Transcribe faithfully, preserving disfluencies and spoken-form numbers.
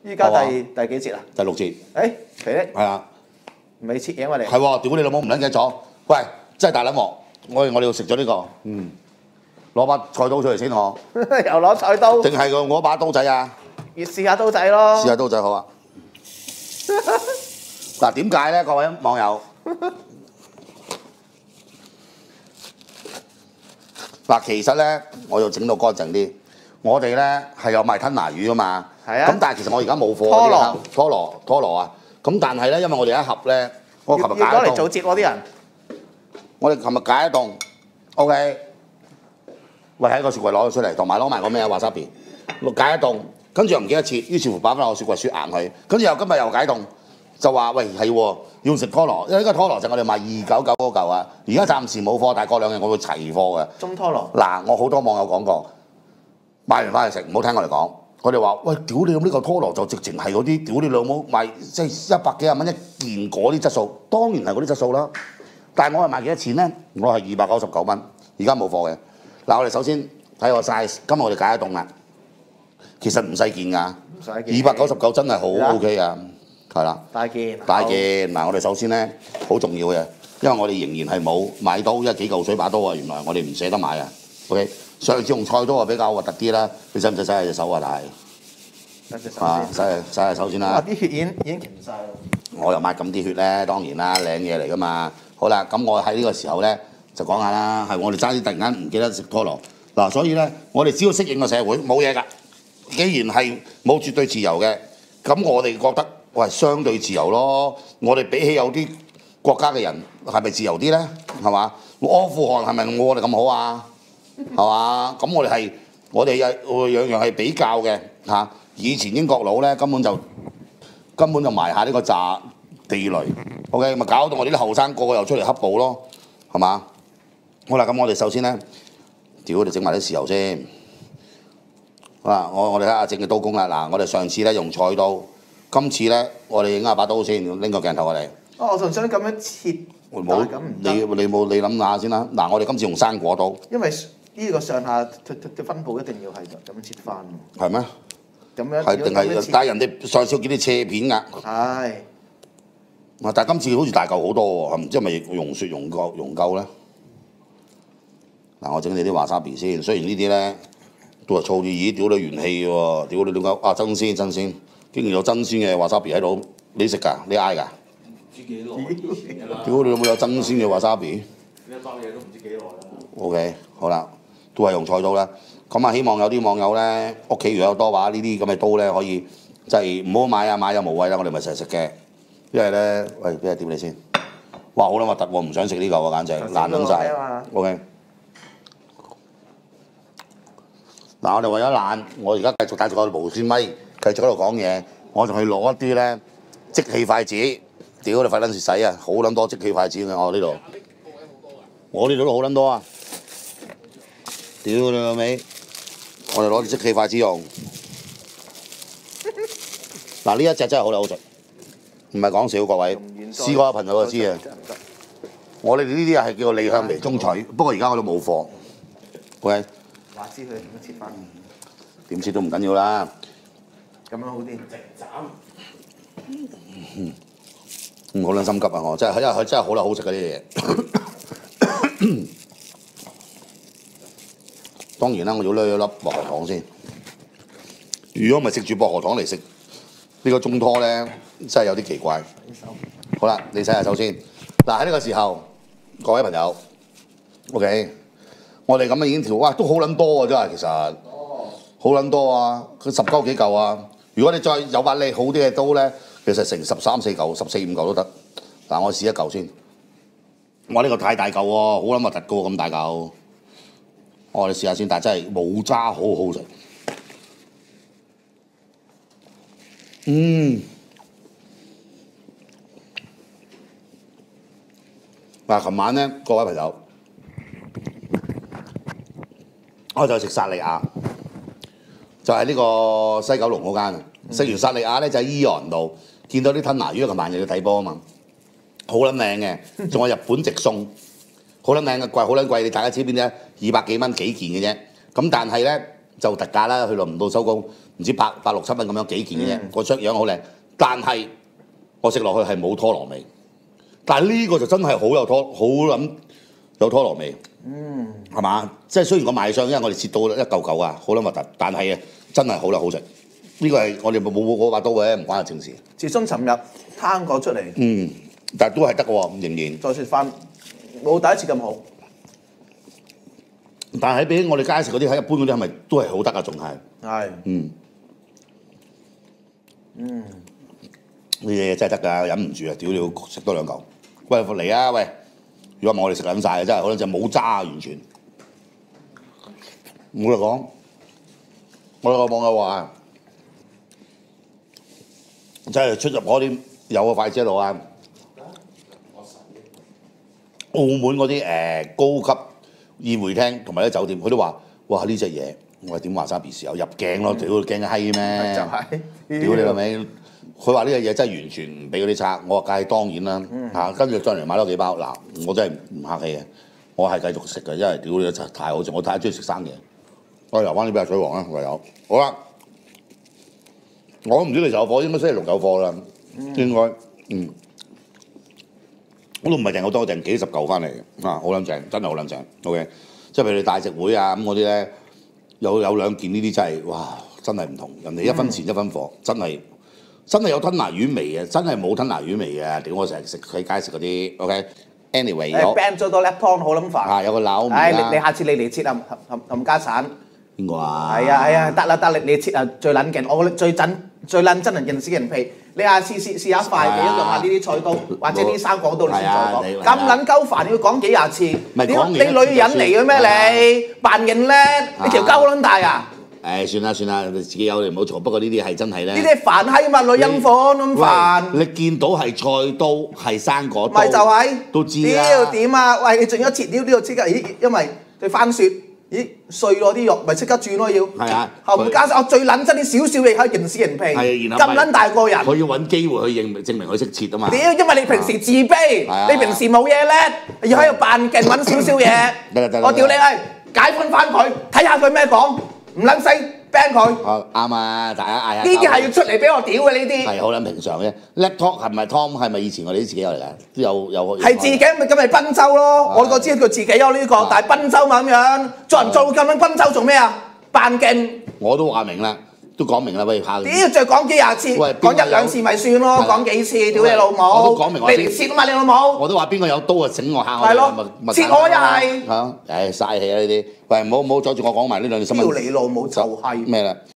依家第第幾節啊？ 第六節。 誒，皮力係啊， 未切嘢我哋。 係喎，屌你老母唔撚記咗！喂，真係大撚鑊！我哋我哋要食咗呢個，嗯，攞把菜刀出嚟先我。 又攞菜刀。 定係個我把刀仔啊？ 要試下刀仔咯。 試下刀仔好啊！嗱點解咧，各位網友？嗱，其實咧，我要整到乾淨啲。我哋咧係有賣吞拿魚噶嘛。 係啊。 咁但係其實我而家冇貨。 拖羅。 拖羅拖羅啊！咁但係咧，因為我哋一盒咧，我琴日解要攞嚟做節喎啲人。 我哋琴日解一凍 ，OK。喂，喺個雪櫃攞咗出嚟，同埋攞埋個咩啊華沙比，解一凍，跟住又唔記得切，於是乎擺翻落雪櫃雪硬佢，跟住又今日又解凍，就話喂係喎，要食拖羅，因為呢個拖羅就我哋賣二九九嗰嚿啊，而家暫時冇貨，但係過兩日我會齊貨嘅。 中拖羅。嗱， 我好多網友講過，買完翻去食，唔好聽我哋講，我哋話喂，屌你咁呢個拖羅就直情係嗰啲，屌你老母賣即係一百幾廿蚊一件嗰啲質素，當然係嗰啲質素啦。但係我係賣幾多錢咧？我係二百九十九蚊，而家冇貨嘅。嗱，我哋首先睇個 size， 今日我哋解得凍啦，其實唔細件㗎， 唔細件， 二百九十九真係好 OK 啊，係啦， 大件， 大件。嗱，我哋首先咧好重要嘅，因為我哋仍然係冇買刀，因為幾嚿水把刀啊，原來我哋唔捨得買啊。OK，上次用菜刀啊比較核突啲啦，你使唔使洗下隻手啊？但係啊，洗下洗下手先啦。 啲血已經已經乾曬啦。 我又抹咁啲血咧，當然啦，靚嘢嚟㗎嘛。好啦，咁我喺呢個時候咧。就講下啦，係我哋爭啲突然間唔記得食拖羅嗱，所以咧我哋只要適應個社會冇嘢㗎。既然係冇絕對自由嘅，咁我哋覺得喂相對自由咯。我哋比起有啲國家嘅人係咪自由啲咧？係嘛？阿富汗係咪冇我哋咁好啊？係嘛？咁我哋係我哋又樣樣係比較嘅嚇。以前英國佬咧根本就根本就埋下呢個炸地雷 ，OK 咪搞到我哋啲後生個個又出嚟黑暴咯，係嘛？好啦，咁我哋首先咧，屌我哋整埋啲豉油先。好啦，我我哋睇下整嘅刀工啦。嗱，我哋上次咧用菜刀，今次咧我哋影下把刀先，拎個鏡頭過嚟。 哦，我仲想咁樣切， 冇你你冇你諗下先啦。嗱，我哋今次用生果刀。 因為呢個上下嘅分佈一定要係咁樣切翻。 係咩？ 咁樣係定係？但係人哋上次見啲切片㗎。 係。 但係今次好似大嚿好多喎，唔知係咪溶雪溶夠溶夠咧？嗱，我整你啲華沙比先，雖然呢啲咧都係粗啲，咦，屌你元氣喎，屌你點解啊？真鮮真鮮，竟然有真鮮嘅華沙比喺度，你食㗎？你嗌㗎？ 唔知幾耐， 屌你有冇有真鮮嘅華沙比？ 一包嘢都唔知幾耐啦。 OK， 好啦，都係用菜刀啦。咁啊，希望有啲網友咧，屋企如果有多把呢啲咁嘅刀咧，可以就係唔好買啊，買又無謂啦，我哋咪成日食嘅。因為咧，喂，俾人點你先？哇，好撚核突喎，唔想食呢嚿喎，簡直爛撚晒。OK。嗱，我哋為咗懶，我而家繼續帶住個無線咪，繼續喺度講嘢。我仲去攞一啲咧即棄筷子，屌你費撚事使啊！好撚多即棄筷子嘅我呢度，我呢度都好撚多啊！屌你老味，我哋攞啲即棄筷子用。嗱，呢一隻真係好好食，唔係講笑，各位試過嘅朋友就知啊。我哋呢啲係叫做利向微中取，不過而家我都冇貨。OK。 話知佢點樣切翻？ 點切都唔緊要啦。 咁樣好啲。直斬。 嗯，唔好撚心急啊！我真係因為佢真係好撚好食嗰啲嘢。當然啦，我要攞一粒薄荷糖先。如果唔係食住薄荷糖嚟食呢個中拖咧，真係有啲奇怪。好啦，你洗下手先。嗱，喺呢個時候，各位朋友 ，OK。我哋咁樣已經調，哇，都好撚多啊！真係其實，好撚多啊！佢十鳩幾嚿啊！如果你再有把利好啲嘅刀咧，其實成十三四嚿、十四五嚿都得。嗱，我試一嚿先。哇！呢個太大嚿喎，好撚核突噶喎，咁大嚿。我哋試下先，但係真係冇渣，好好食。嗯。嗱，琴晚咧，各位朋友。我就食薩莉亞，就係呢個西九龍嗰間。食完薩莉亞咧就喺伊洋度見到啲吞拿魚，琴晚又要睇波啊嘛，好撚靚嘅，仲有日本直送，好撚靚嘅，貴好撚貴。你大家知邊啲？二百幾蚊幾件嘅啫。咁但係咧就特價啦，去到唔到收工， 唔知百百六七蚊咁樣幾件嘅啫，個出樣好靚，但係我食落去係冇拖羅味。但係呢個就真係好有拖，好撚有拖羅味。嗯，係嘛？即係雖然個賣相，因為我哋切到一嚿嚿啊，好撚核突，但係啊，真係好啦，好食。呢個係我哋冇冇嗰把刀嘅，唔關我正事。 自從尋日攤過出嚟， 嗯，但係都係得嘅喎，仍然。 再食翻冇第一次咁好。 但係比我哋街食嗰啲喺一般嗰啲係咪都係好得啊？仲係。 係。 嗯。 嗯。 呢嘢真係得㗎，忍唔住啊！屌你，食多兩嚿。喂，嚟啊！喂，如果唔係我哋食撚晒，真係可能就冇渣啊！完全。我哋講，我哋個網友話，真係出入嗰啲有個筷子喺度啊！澳門嗰啲誒高級宴會廳同埋啲酒店，佢都話：哇！呢隻嘢，我話點話沙別時有入鏡咯，屌驚閪咩？ 就係。 屌你老味！佢話呢隻嘢真係完全唔俾嗰啲差，我話梗係當然啦嚇，跟住再嚟買多幾包嗱，我真係唔客氣嘅，我係繼續食嘅，因為屌你真係太好食，我太中意食生嘢。我留翻啲俾阿水王啦，唯有好啦。我唔知你有貨，應該星期六有貨啦，應該嗯，我都唔係訂好多，我訂幾十嚿翻嚟嘅啊，好撚正，真係好撚正。OK， 即係譬如你大食會啊咁嗰啲咧，有有兩件呢啲真係哇，真係唔同，人哋一分錢一分貨，真係。真係有吞拿魚味嘅，真係冇吞拿魚味嘅。屌我成日食喺街食嗰啲 ，OK。anyway 有 ban 咗多 lapton 好撚煩。 啊，有個扭味唉，你你下次你嚟切啊，冚冚家產。 邊個啊？ 係啊係啊，得啦得啦，你切啊最撚勁，我最真最撚真係認死人皮。你下次試試下快嘅，用下呢啲菜刀或者啲生果刀你先再講。咁撚鳩煩要講幾廿次。你你女人嚟嘅咩你？扮型叻，你條鳩撚大啊！ 誒算啦算啦，自己有你唔好嘈。不過呢啲係真係咧， 呢啲煩閪嘛，女人款咁煩。 你見到係菜刀係生果刀， 咪就係都知啦。 屌點啊？喂，你仲一切料呢度即刻，咦？因為對番薯，咦碎咗啲肉，咪即刻轉咯要。 係啊。 後唔加上我最撚憎啲少少嘢可以認屎認屁。 係，然後咁撚大個人。 佢要揾機會去認證明佢識切啊嘛。 屌，因為你平時自卑，你平時冇嘢叻，要喺度扮勁揾少少嘢。 得啦得啦。 我屌你係解釋翻佢，睇下佢咩講，唔撚死。ban 佢， 哦啱啊！大家嗌下。 呢啲係要出嚟俾我屌嘅呢啲。 係好撚平常嘅。laptop 係咪 Tom 係咪以前我哋自己有嚟㗎？都有有。 係自己咪咁咪賓州咯，我個知佢自己有呢個，但係賓州嘛咁樣，做人做咁樣賓州做咩啊？扮勁。 我都話明啦，都講明啦，喂下。 屌，再講幾廿次，講一兩次咪算咯，講幾次，屌你老母！ 我都講明我。 你嚟切啊嘛，你老母！ 我都話邊個有刀啊，整我下我。 係咯，切我又係。 嚇！唉，嘥氣啊呢啲。喂，唔好唔好阻住我講埋呢兩條新聞。 屌你老母就係。 咩啦？